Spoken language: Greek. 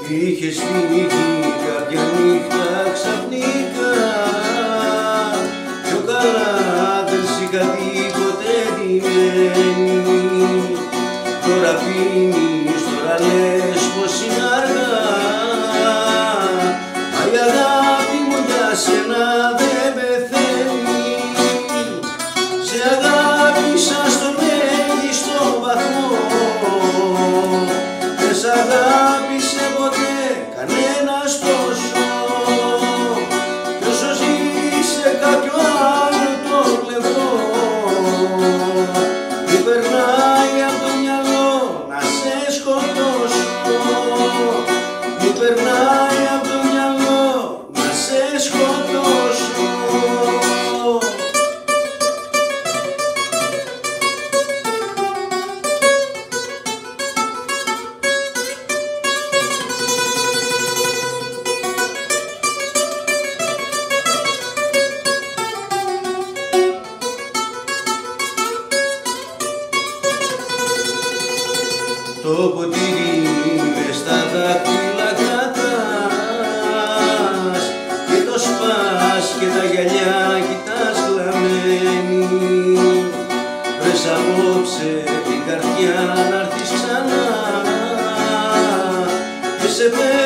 Είχες φύγει κάποια νύχτα ξαφνικά, πιο καλά δεν σ' είχα δει ποτέ ντυμένη. Τώρα πίνεις, τώρα λες πως είναι αργά, μα η αγάπη μου για σένα δεν πεθαίνει. Σε αγάπησα στο μέγιστο βαθμό, δεν σ' αγάπησε ποτέ κανένας τόσο. Κι όσο ζεις σε κάποιο άλλο το πλευρό, μου περνάει απ' το μυαλό να σε σκοτώσω. Μου περνάει απ' το μυαλό να σε σκοτώσω. Το ποτήρι μες στα δάχτυλα κρατάς και το σπάς και τα γυαλιά κοιτάς κλαμμένη. Βρες απόψε την καρδιά να έρθεις ξανά και σε